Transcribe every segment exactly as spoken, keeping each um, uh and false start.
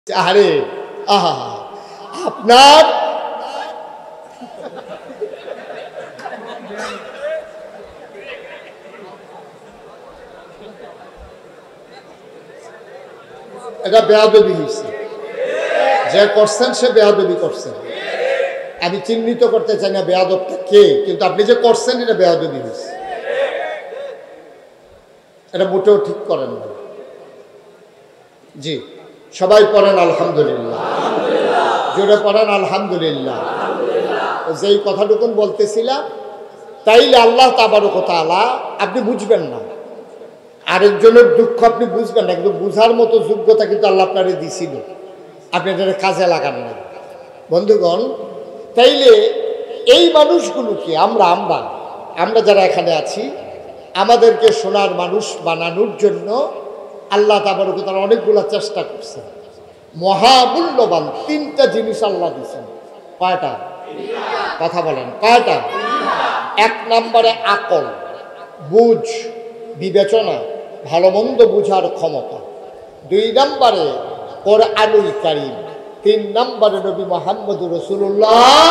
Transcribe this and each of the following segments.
আরে আহা আপনার এটা বেয়াদবি হয়েছে, যে করছেন সে বেয়াদবি করছেন। আমি চিহ্নিত করতে চাই না বেয়াদবটা কে, কিন্তু আপনি যে করছেন এটা বেয়াদবি হয়েছে, এটা মোটেও ঠিক করেন না। জি, সবাই পড়েন আলহামদুলিল্লাহ, জোরে পড়েন আলহামদুলিল্লাহ। যেই কথাটুকুন বলতেছিলাম, তাইলে আল্লাহ তাবারক ওয়া তাআলা আপনি বুঝবেন না, আরেকজনের দুঃখ আপনি বুঝবেন না, কিন্তু বুঝার মতো যোগ্যতা কিন্তু আল্লাহ আপনারে দিছিল, আপনি এটা কাজে লাগান না। বন্ধুগণ, তাইলে এই মানুষগুলোকে আমরা আমরা আমরা যারা এখানে আছি, আমাদেরকে সোনার মানুষ বানানোর জন্য আল্লাহ তাবারক ওয়া তাআলা অনেকগুলো চেষ্টা করছেন। মহামূল্যবান তিনটা জিনিস আল্লাহ দিয়েছেন। কয়টা? কথা বলেন, কয়টা? এক নম্বরে আকল, বুঝ, বিবেচনা, ভালো মন্দ বুঝার ক্ষমতা। দুই নম্বরে কোরআনুল কারীম। তিন নম্বরে নবী মুহাম্মদুর রাসূলুল্লাহ।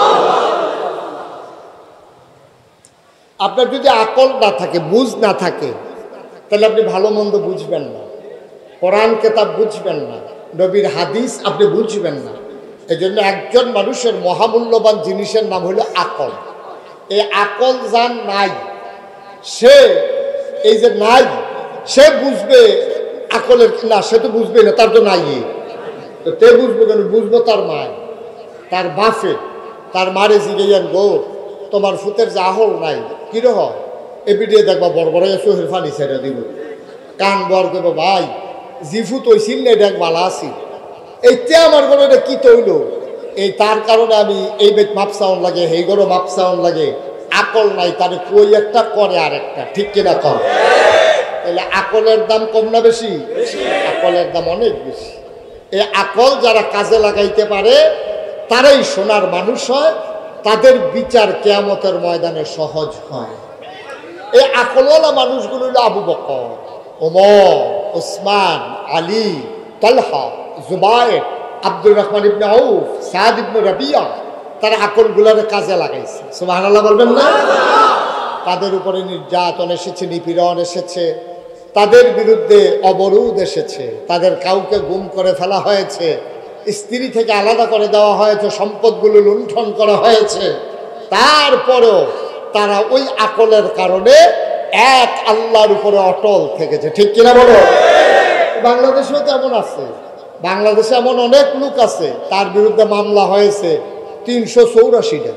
আপনার যদি আকল না থাকে, বুঝ না থাকে, তাহলে আপনি ভালো মন্দ বুঝবেন না, কোরআন কিতাব বুঝবেন না, নবীর হাদিস আপনি বুঝবেন না। এই জন্য একজন মানুষের মহামূল্যবান জিনিসের নাম হলো আকল। এই আকল যার নাই, সে এই যে নাই, সে বুঝবে আকলের না, সে তো বুঝবে না, তার তো নাই। তো তে বুঝবো কেন? বুঝবো তার মায়, তার বাফে, তার মারে জিগাইয়ান গো তোমার ফুতের যে আহল নাই কিরহ, এবিডিয়ে দেখবা বড় বড় চোখের ফানি ছেড়ে দিব, কান বর করব ভাই জিফু তৈছিল না, এটা বালা আছি, এইতে আমার ঘরে এটা কি তৈল, এই তার কারণে আমি এই বেত মাপসাউন লাগে, এই ঘরও মাপসাউন লাগে। আকল নাই, তার কই একটা করে আর একটা, ঠিক কিনা কর? তাহলে আকলের দাম কম না বেশি? আকলের দাম অনেক বেশি। এই আকল যারা কাজে লাগাইতে পারে তারাই সোনার মানুষ হয়, তাদের বিচার কিয়ামতের ময়দানে সহজ হয়। এই আকলওয়ালা মানুষগুলো হলো আবু বকর, ওমর, ওসমান, আলী, তালহা, জুবায়ের, আব্দুর রহমান ইবনে আউফ, সাদ ইবনে রাবিয়া। তারা আকলগুলোরে কাজে লাগাইছে। সুবহানাল্লাহ বলবেন না? তাদের উপরে নির্যাতন এসেছে, নিপীড়ন এসেছে, তাদের বিরুদ্ধে অবরোধ এসেছে, তাদের কাউকে গুম করে ফেলা হয়েছে, স্ত্রী থেকে আলাদা করে দেওয়া হয়েছে, সম্পদগুলো লুণ্ঠন করা হয়েছে। তারপরেও তারা ওই আকলের কারণে এক আল্লাহর উপরে অটল থেকেছে, ঠিক কিনা বলো? বাংলাদেশেও তো এমন আছে, বাংলাদেশে এমন অনেক লোক আছে তার বিরুদ্ধে মামলা হয়েছে তিনশো চৌরাশিটা,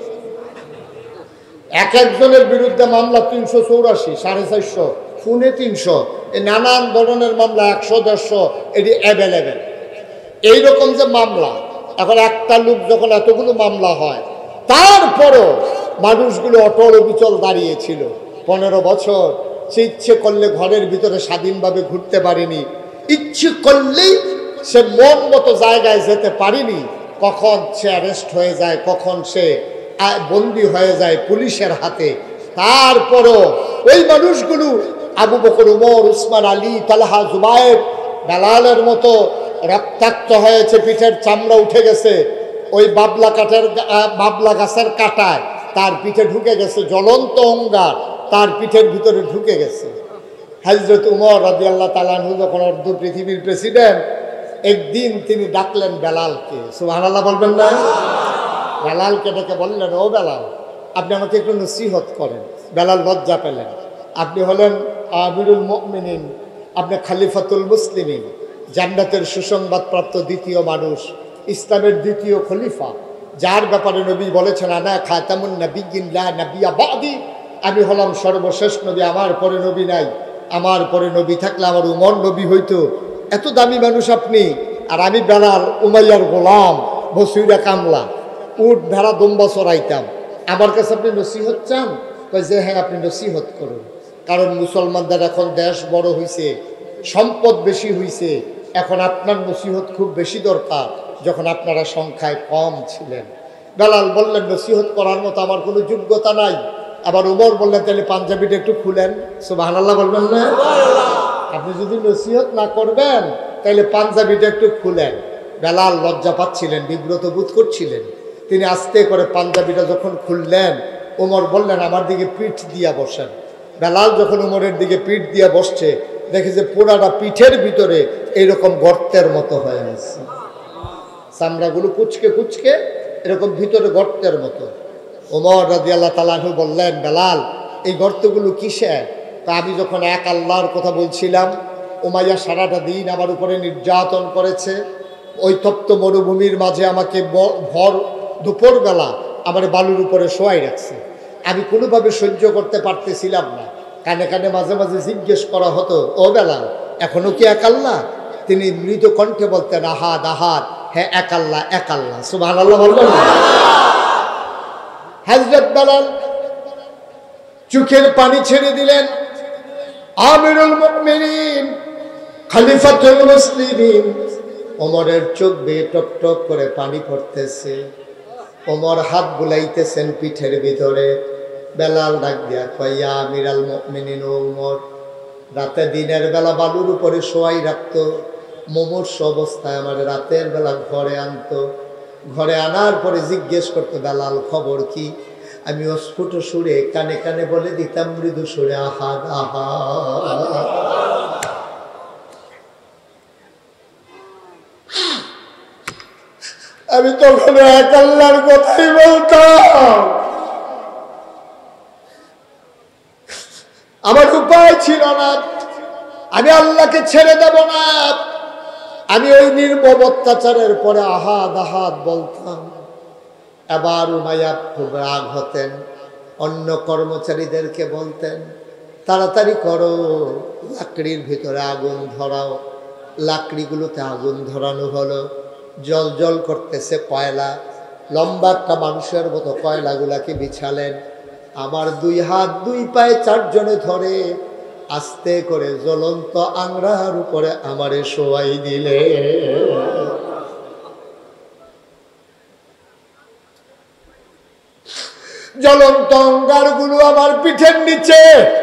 এক একজনের বিরুদ্ধে মামলা তিনশো চৌরাশি, সাড়ে চারশো, ফোনে তিনশো, এই নানান ধরনের মামলা, একশো দেড়শো, এটি অ্যাভেলেবেল। এইরকম যে মামলা, এখন একটা লোক যখন এতগুলো মামলা হয়, তারপরও মানুষগুলো অটল অবিচল দাঁড়িয়েছিল পনেরো বছর। সে ইচ্ছে করলে ঘরের ভিতরে স্বাধীনভাবে ঘুরতে পারেনি, ইচ্ছে করলেই সে মন মতো জায়গায় যেতে পারেনি। কখন সে অ্যারেস্ট হয়ে যায়, কখন সে বন্দী হয়ে যায় পুলিশের হাতে। তারপরও ওই মানুষগুলো আবু বকর, উমর, উসমান, আলী, তালহা, জুবায়ের, বেলালের মতো রক্তাক্ত হয়েছে, পিঠের চামড়া উঠে গেছে, ওই বাবলা কাঠের বাবলা গাছের কাটায় তার পিঠে ঢুকে গেছে, জ্বলন্ত অঙ্গার তার পিঠের ভিতরে ঢুকে গেছে। হযরত উমর রাদিয়াল্লাহু তাআলা আনহু যখন অর্ধ পৃথিবীর প্রেসিডেন্ট, একদিন তিনি ডাকলেন বেলালকে। সুবহানাল্লাহ বলবেন না? বেলালকে ডেকে বললেন, ও বেলাল, আপনি আমাকে একটু নসিহত করেন। বেলাল লজ্জা পেলেন। আপনি হলেন আমিরুল মুমিনিন, আপনি খলিফাতুল মুসলিমিন, জান্নাতের সুসংবাদপ্রাপ্ত দ্বিতীয় মানুষ, ইসলামের দ্বিতীয় খলিফা, যার ব্যাপারে নবী বলেছেন আনা খাতামুন নাবিয়্যিন লা নাবিয়্যা বা'দি, আমি হলাম সর্বশেষ নবী, আমার পরে নবী নাই। আমার পরে নবী থাকলে আমার উমর নবী হইতো। এত দামি মানুষ আপনি, আর আমি বেলাল উমাইয়ার গোলাম, বসিরা কামলা, উট ভেড়া দম্বা চড়াইতাম, আমার কাছে আপনি নসিহত চান? কয় যে হ্যাঁ, আপনি নসিহত করুন। কারণ মুসলমানদের এখন দেশ বড় হইছে, সম্পদ বেশি হইছে, এখন আপনার নসিহত খুব বেশি দরকার, যখন আপনারা সংখ্যায় কম ছিলেন। বেলাল বললেন, নসিহত করার মতো আমার কোনো যোগ্যতা নাই। আবার উমর বললেন, তাহলে পাঞ্জাবিটা একটু খুলেন। সুবহানাল্লাহ বলবেন না? আপনি যদি নসিহত না করবেন তাহলে পাঞ্জাবিটা একটু খুলেন। বেলাল লজ্জা পাচ্ছিলেন, বিব্রত বোধ করছিলেন। তিনি আস্তে করে পাঞ্জাবিটা যখন খুললেন, ওমর বললেন আমার দিকে পিঠ দিয়া বসেন। বেলাল যখন ওমরের দিকে পিঠ দিয়া বসছে, দেখে যে পোড়াটা পিঠের ভিতরে এইরকম গর্তের মতো হয়ে আছে, চামড়াগুলো কুচকে কুচকে এরকম ভিতরে গর্তের মতো। ওমর রাদিয়াল্লাহু তাআলা আনহু বললেন, বেলাল এই গর্তগুলো কিসের? তা আমি যখন এক আল্লাহর কথা বলছিলাম, উমাইয়া সারাটা দিন আমার উপরে নির্যাতন করেছে, ওই তপ্ত মরুভূমির মাঝে আমাকে ভর দুপুরবেলা আমার বালুর উপরে শোয়াই রাখছে। আমি কোনোভাবে সহ্য করতে পারতেছিলাম না। কানে কানে মাঝে মাঝে জিজ্ঞেস করা হতো, ও বেলাল এখনো কি এক আল্লাহ? তিনি মৃদু কণ্ঠে বলতেন, আহাদ আহাদ, হ্যাঁ এক আল্লাহ এক আল্লাহ। সুবহানাল্লাহ বলবেন না? হযরত বেলাল চোখের পানি ছেড়ে দিলেন। আমিরুল মুমিনিন, খলিফাতুল মুসলিমিন ওমরের চোখ বেয়ে টপ টপ করে পানি পড়তেছে। ওমর হাত বুলাইতেছেন পিঠের ভিতরে। বেলাল ডাক দিয়া কয়, ইয়া আমিরাল মুমিনিন ওমর। রাতে দিনের বেলা বালুর উপরে শোয়াই রাখতো, মুমূর্ষু অবস্থায় আমার রাতের বেলা ঘরে আনতো। ঘরে আনার পরে জিজ্ঞেস করতো, বেলাল খবর কি? আমি অস্ফুট সুরে কানে কানে বলে দিতাম মৃদু সুরে, আহাদ আহাদ। আমি তখন এক আল্লাহর কথাই বলতাম। আমার উপায় ছিল না, আমি আল্লাহকে ছেড়ে দেব না। আমি ওই নির্মম অত্যাচারের পরে আহাদ আহাদ বলতাম। এবার উমাইয়া খুব রাগ হতেন, অন্য কর্মচারীদেরকে বলতেন, তাড়াতাড়ি করো, লাকড়ির ভিতরে আগুন ধরাও। লাকড়িগুলোতে আগুন ধরানো হলো, জল জল করতেছে কয়লা। লম্বা একটা মানুষের মতো কয়লাগুলাকে বিছালেন। আমার দুই হাত দুই পায়ে চারজনে ধরে আস্তে করে জ্বলন্ত আংরার উপরে আমারে শোয়াই দিলে। জ্বলন্ত অঙ্গারগুলো আমার পিঠের নিচে,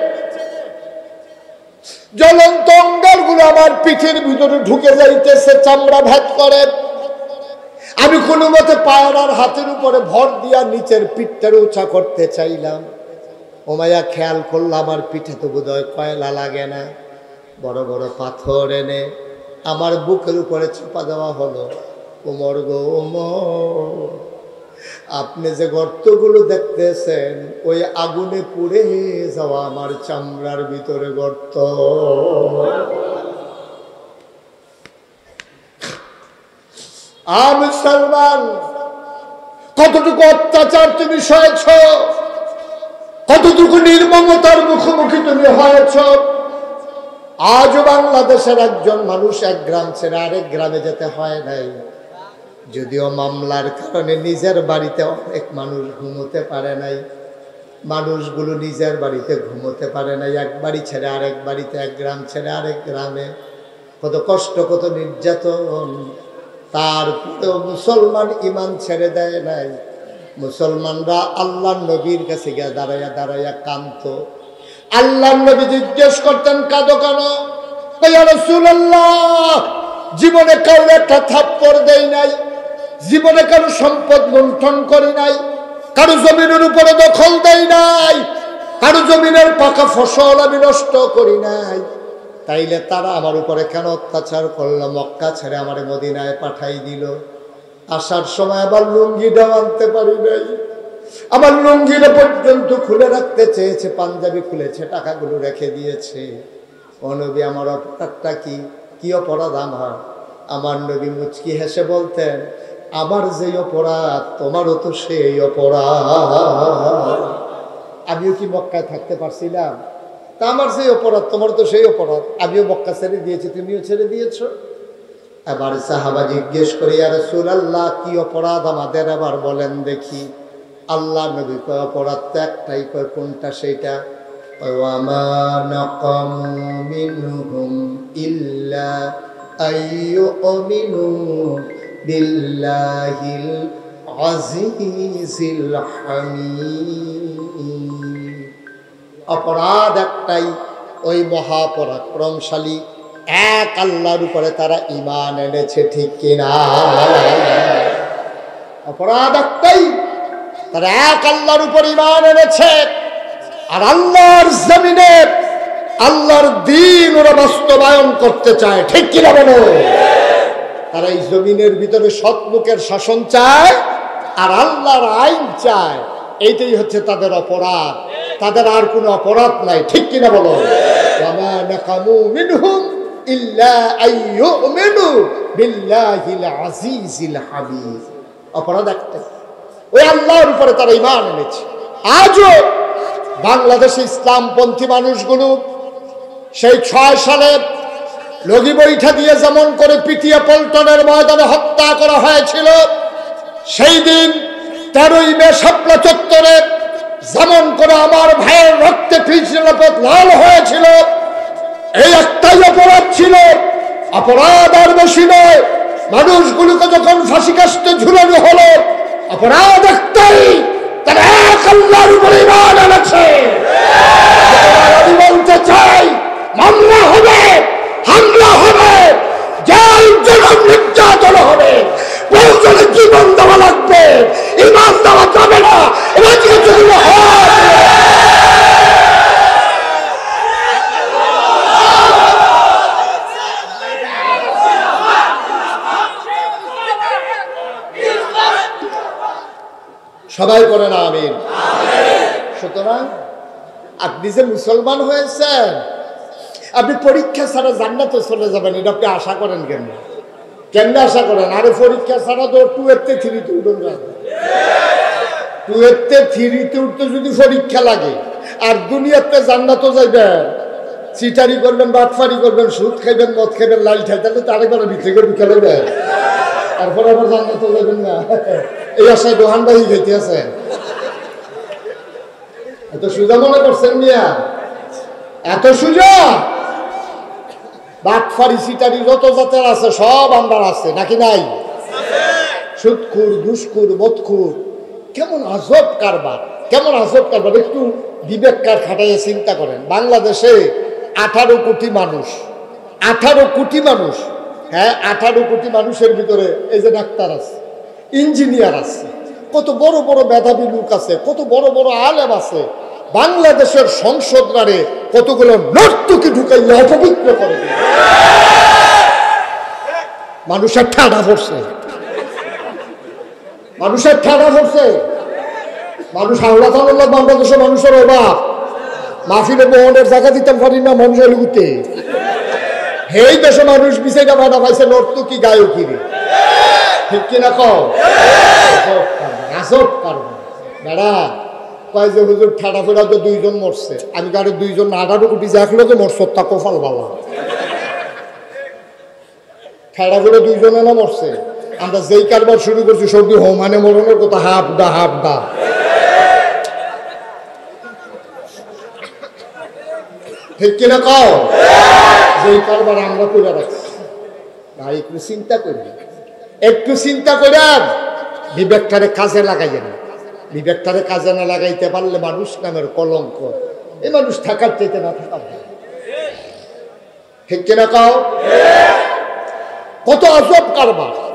জ্বলন্ত অঙ্গারগুলো আমার পিঠের ভিতরে ঢুকে যাইতেছে, চামড়া ভেদ করে। আমি কোনো মতে পায়ের আর হাতের উপরে ভর দিয়া নিচের পিঠটার উঁচা করতে চাইলাম। ওমাইয়া খেয়াল করলো আমার পিঠে তো বোধহয় কয়লা লাগে না। বড় বড় পাথর এনে আমার বুকের উপরে চাপা দেওয়া হলো। ওমর গো ওমর, আপনি যে গর্তগুলো দেখতেছেন ওই আগুনে পুড়ে যাওয়া আমার চামড়ার ভিতরে গর্ত। আমি মুসলমান, কতটুকু অত্যাচার তুমি সয়েছ, কতটুকু নির্মমতার মুখোমুখি তুমি হয়েছ। আজও বাংলাদেশের একজন মানুষ এক গ্রাম ছেড়ে আরেক গ্রামে যেতে হয় নাই। যদিও মামলার কারণে নিজের বাড়িতে অনেক মানুষ ঘুমোতে পারে নাই, মানুষগুলো নিজের বাড়িতে ঘুমোতে পারে নাই, এক বাড়ি ছেড়ে আরেক বাড়িতে, এক গ্রাম ছেড়ে আরেক গ্রামে, কত কষ্ট কত নির্যাতন। তারপরেও মুসলমান ইমান ছেড়ে দেয় নাই। মুসলমানরা আল্লাহ নবীর কাছে গিয়ে দাঁড়াইয়া দাঁড়াইয়া কাঁদত। আল্লাহ নবী জিজ্ঞেস করতেন, কাঁদো কেন? ইয়া রাসূলুল্লাহ, জীবনে কাউকে একটা থাপ্পড় দেই নাই, জীবনে কারো সম্পদ লুণ্ঠন করি নাই, কারো জমিনের উপরে দখল দেই নাই, কারো জমিনের পাকা ফসল আমি নষ্ট করি নাই। তাইলে তারা আমার উপরে কেন অত্যাচার করলো? মক্কা ছেড়ে আমার মদিনায় পাঠাই দিল। আসার সময় আবার লুঙ্গিটাও আনতে পারি নাই, আমার লুঙ্গিটা পর্যন্ত খুলে রাখতে চেয়েছে, পাঞ্জাবি খুলেছে, টাকাগুলো রেখে দিয়েছে। ও নবী, আমার অপরাধটা কি? কি অপরাধ আমার? আমার নবী মুচকি হেসে বলতেন, আমার যে অপরাধ তোমারও তো সেই অপরাধ। আমিও কি মক্কায় থাকতে পারছিলাম? তা আমার সেই অপরাধ তোমার তো সেই অপরাধ। আমিও মক্কা ছেড়ে দিয়েছি, তুমিও ছেড়ে দিয়েছো। এবার সাহাবা জিজ্ঞেস করে, ইয়া রাসূলুল্লাহ, কি অপরাধ আমাদের আবার বলেন দেখি। আল্লাহ নবী কয়, অপরাধ তো একটাই। কয় কোনটা? সেইটা ওয়া মা নাকামু মিনহুম ইল্লা আইয়ুমিনু বিল্লাহিল আজিজিল হামিদ। অপরাধ একটাই, ওই মহাপরাক্রমশালী এক আল্লাহর উপরে তারা ঈমান এনেছে, ঠিক কিনা? অপরাধ একটাই, তারা এক আল্লাহর উপর ঈমান এনেছে, আর আল্লাহর জমিনে আল্লাহর দ্বীন ওরা বাস্তবায়ন করতে চায়, ঠিক কিনা বলো? তারা এই জমিনের ভিতরে সৎ লোকের শাসন চায় আর আল্লাহর আইন চায়। এইটাই হচ্ছে তাদের অপরাধ, তাদের আর কোনো অপরাধ নাই, ঠিক কিনা বলো? ওয়ামা নাকামু মিনহুম ইল্লা আইয়ুমিনু বিল্লাহিল আজিজিল হামিদ। অপরাধ একটাই, ওই আল্লাহর উপরে তারা ঈমান এনেছে। আজও বাংলাদেশে ইসলামপন্থী মানুষগুলো সেই ছয় সালে লগি বৈঠা দিয়ে যেমন করে পিটিয়ে পল্টনের ময়দানে হত্যা করা হয়েছিল, সেই দিন তেরোই মে শাপলা চত্বরে যেমন করে আমার ভাইয়ের রক্তে পিছলাপথ লাল হয়েছিল, এই একটাই অপরাধ ছিল। অপরাধ আর বেশি নয়। মানুষগুলোকে যখন ফাঁসি কাস্তে ঝুলানো হলো, অপরাধ একটাই, তারা এক আল্লাহর উপরে ঈমান এনেছে। আমি বলতে চাই, মামলা হবে, হামলা হবে, জেল জুলুম নির্যাতন হবে, প্রয়োজনে জীবন দেওয়া লাগবে, ঈমান দেওয়া যাবে না। এবার যেগুলো হয় সবাই করে না আমিন। সুতরাং আপনি যে মুসলমান হয়েছেন, আপনি পরীক্ষা ছাড়া জান্নাতে চলে যাবেন, এটা আপনি আশা করেন কেন? কেন আশা করেন? আরে পরীক্ষা ছাড়া তো টু এতে থ্রিতে উঠুন, টু এতে থ্রিতে উঠতে যদি পরীক্ষা লাগে, আর দুনিয়াতে জান্নাতও যাইবেন, চিটারি করবেন, বাটফারি করবেন, সুদ খাইবেন, মদ খাইবেন, লাল খাই, তাহলে তো আরেকবার বিক্রি করে বিকে দেবেন, তারপরে আবার জান্নাতও যাবেন না। এই আশায় দোহান বাহি খাইতে আছে, এত সুজা মনে করছেন মিয়া? এত সুজা? বাটফারি চিটারি যত জাতের আছে সব আমরা আছে নাকি নাই? সুদখুর, ঘুষখুর, মদখুর, কেমন আজব কারবার, কেমন আজব কারবার। একটু বিবেক কার খাটাইয়ে চিন্তা করেন। বাংলাদেশে আঠারো কোটি মানুষ, আঠারো কোটি মানুষ, হ্যাঁ আঠারো কোটি মানুষের ভিতরে এই যে ডাক্তার আছে, ইঞ্জিনিয়ার আছে, কত বড় বড় মেধাবী লোক আছে, কত বড় বড় আলেম আছে। বাংলাদেশের সংসদরারে কতগুলো নর্তকী ঢুকাইয়া অপবিত্র করে মানুষের ঠাডা পড়ছে, মানুষের ঠাডা পড়ছে। মানুষ হাওড়া থানার বাংলাদেশের মানুষের অভাব, মাহফিলে বহনের জায়গা দিতে পারি না মানুষের উঠে। এই দেশে মানুষ বিষয়টা ভাড়া পাইছে নর্তকী গায়কিরে, ঠিক কিনা কও? আজব কারণ বেড়া কয় যে হুজুর ঠাডা ফেরা তো দুইজন মরছে, আমি কারো দুইজন আঠারো কোটি দেখলো যে মরছ তা কপাল বালা, ঠাডা ফেরা দুইজনে না মরছে। আমরা যেই কারবার শুরু করছি সবই হোমানে মরণের কথা, হাফ দা হাফ দা, ঠিক কিনা কও? যেই কারবার আমরা করে রাখছি, ভাই একটু চিন্তা করি, একটু চিন্তা করে বিবেকটারে কাজে লাগাইয়ে না। বিবেকটারে কাজে না লাগাইতে পারলে মানুষ নামের কলঙ্ক, এই মানুষ থাকার চাইতে না থাকার, ঠিক কিনা কও? কত আজব কারবার।